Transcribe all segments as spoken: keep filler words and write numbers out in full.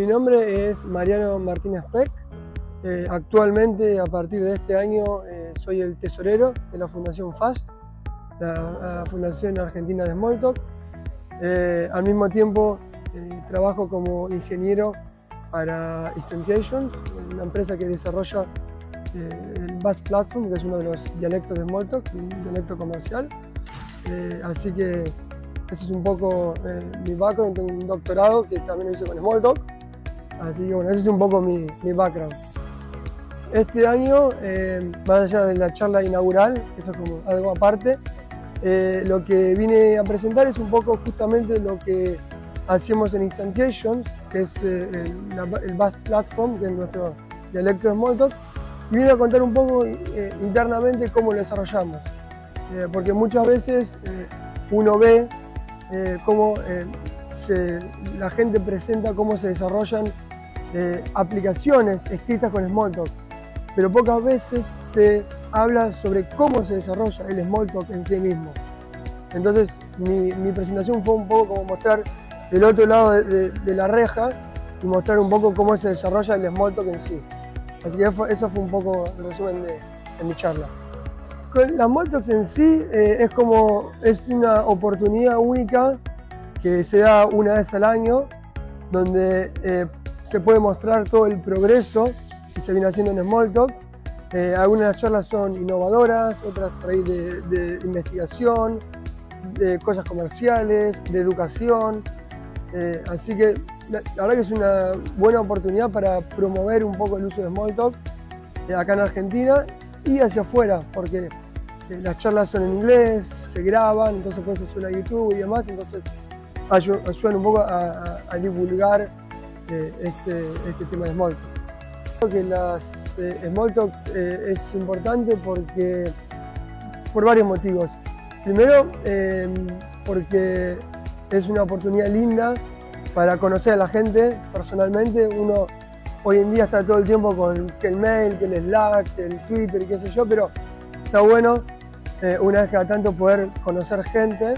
nombre es Mariano Martínez Peck. Eh, actualmente, a partir de este año, eh, soy el tesorero de la Fundación FAST, la, la Fundación Argentina de Smalltalk. Eh, al mismo tiempo, eh, trabajo como ingeniero para Instantiations, una empresa que desarrolla eh, el Bass Platform, que es uno de los dialectos de Smalltalk, un dialecto comercial. Eh, así que ese es un poco eh, mi background. Tengo un doctorado que también lo hice con Smalltalk. Así que bueno, ese es un poco mi, mi background. Este año, eh, más allá de la charla inaugural, eso es como algo aparte, eh, lo que vine a presentar es un poco justamente lo que hacemos en Instantiations, que es eh, el, la, el Bass Platform, que es nuestro dialecto de Smalltalk, y vine a contar un poco eh, internamente cómo lo desarrollamos. Eh, porque muchas veces eh, uno ve eh, cómo eh, se, la gente presenta cómo se desarrollan eh, aplicaciones escritas con Smalltalk, pero pocas veces se habla sobre cómo se desarrolla el Smalltalk en sí mismo. Entonces mi, mi presentación fue un poco como mostrar el otro lado de, de, de la reja y mostrar un poco cómo se desarrolla el Smalltalk en sí. Así que eso fue un poco el resumen de, de mi charla. Las Smalltalks en sí eh, es como es una oportunidad única que se da una vez al año, donde eh, se puede mostrar todo el progreso que se viene haciendo en Smalltalk. Eh, algunas charlas son innovadoras, otras por ahí de, de investigación, de cosas comerciales, de educación. Eh, así que la, la verdad que es una buena oportunidad para promover un poco el uso de Smalltalk eh, acá en Argentina y hacia afuera, porque eh, las charlas son en inglés, se graban, entonces pueden ser a YouTube y demás, entonces ayudan un poco a, a, a divulgar eh, este, este tema de Smalltalk. Creo que las eh, Smalltalk eh, es importante porque, por varios motivos. Primero, eh, porque es una oportunidad linda para conocer a la gente personalmente. Uno hoy en día está todo el tiempo con que el mail, que el Slack, que el Twitter y qué sé yo, pero está bueno eh, una vez cada tanto poder conocer gente.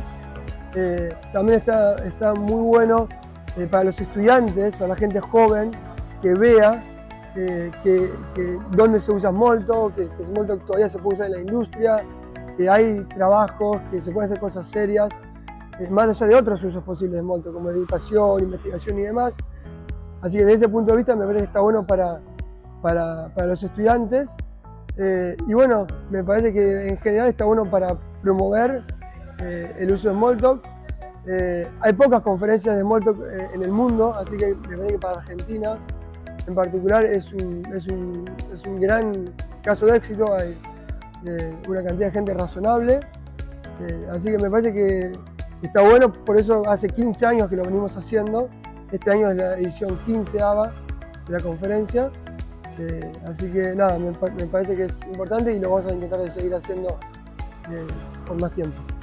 Eh, también está, está muy bueno eh, para los estudiantes, para la gente joven, que vea eh, que, que dónde se usa Smalltalk, que, que Smalltalk todavía se puede usar en la industria, que hay trabajos, que se pueden hacer cosas serias, eh, más allá de otros usos posibles de Smalltalk, como educación, investigación y demás. Así que desde ese punto de vista me parece que está bueno para, para, para los estudiantes. Eh, y bueno, me parece que en general está bueno para promover eh, el uso de Smalltalk. Eh, hay pocas conferencias de Smalltalk eh, en el mundo, así que me parece que para Argentina en particular es un, es un, es un gran caso de éxito. Hay eh, una cantidad de gente razonable, eh, así que me parece que está bueno. Por eso hace quince años que lo venimos haciendo. Este año es la edición quinceava de la conferencia. Eh, así que nada, me, me parece que es importante y lo vamos a intentar de seguir haciendo eh, por más tiempo.